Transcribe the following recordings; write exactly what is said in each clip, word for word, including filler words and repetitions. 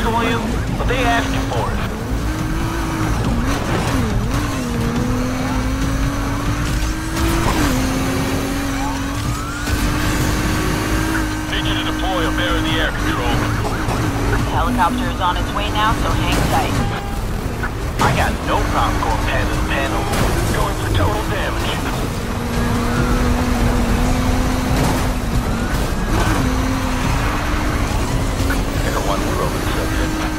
for you, but they asked you for it. Need you to deploy a bear in the air control. The helicopter is on its way now, so hang tight. I got no problem going past the panel. Going for total damage. Air one, we're over the subject.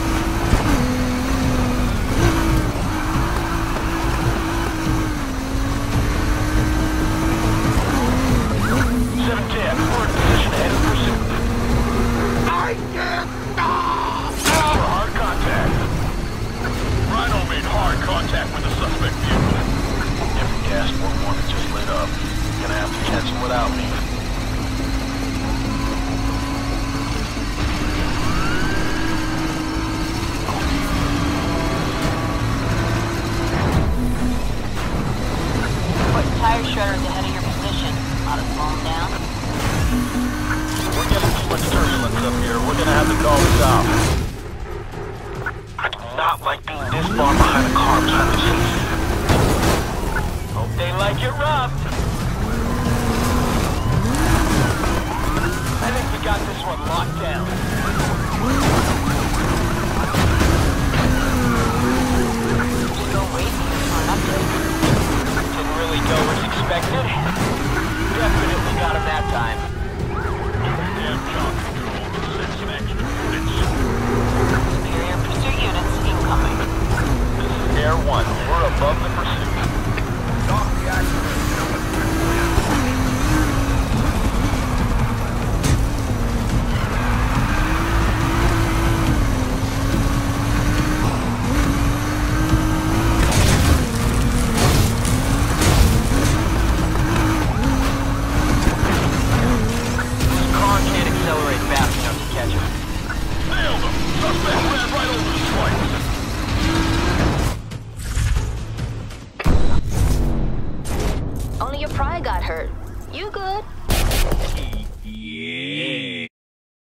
seven ten, we're in position ahead of pursuit. I can't stop! For hard contact. Rhino made hard contact with the suspect vehicle. Every gas port one that just lit up. Gonna have to catch him without me. Put tire shredders ahead of your position. Ought to slow them down. We're getting too much turbulence up here. We're gonna have to call this off. I do not like being this far behind a car behind the scenes. Hope they like it rough. I think we got this one locked down. Still waiting for an update. Didn't really go as expected. Definitely got him that time. Damn job control. Send some extra units. Superior pursuit units incoming. This is Air one. We're above the